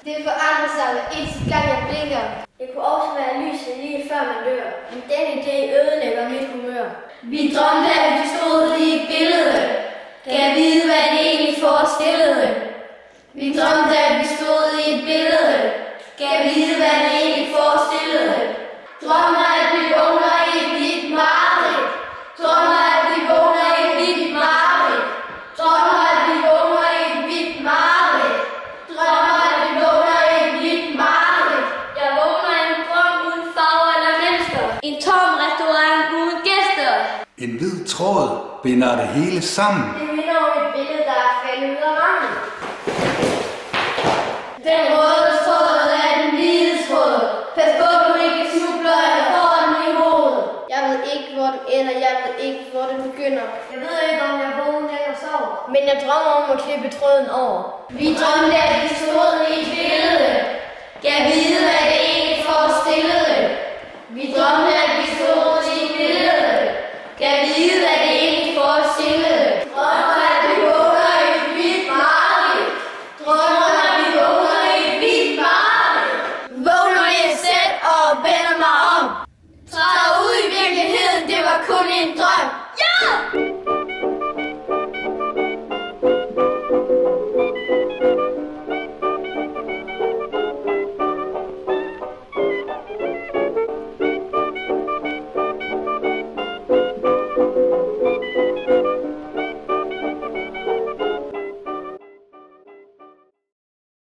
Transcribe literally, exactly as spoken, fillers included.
Det forandrer sig hver eneste gang jeg blinker. Det kunne også være lyset lige før man dør. Men den idé ødelægger mit humør. Vi drømte, at vi stod i et billede. Kan jeg vide, hvad det egentlig forestillede? Vi drømte, at vi stod i et billede. Kan jeg vide, hvad det egentlig forestillede? Drømmer, at vi vågner i et hvidt mareridt. Drømmer, at vi vågner i et hvidt mareridt. Drømmer, at vi vågner i et hvidt mareridt. Drømmer, at vi vågner i et hvidt mareridt. Jeg vågner i en drøm uden farver eller mennesker. En tom restaurant uden gæster. En hvid tråd binder det hele sammen. Det minder om et billede, der er faldet ud af rammen. Den røde tråd er den hvide tråd. Pas på, du ikke snubler eller får den i hovedet. Jeg ved ikke, hvor den ender. Jeg ved ikke, hvor den begynder. Jeg ved ikke, om jeg vågner eller sover. Men jeg drømmer om at klippe tråden over. Vi drømte, at vi stod i et billede. Kan jeg vide, hvad det egentlig forestillede? Vi drømte,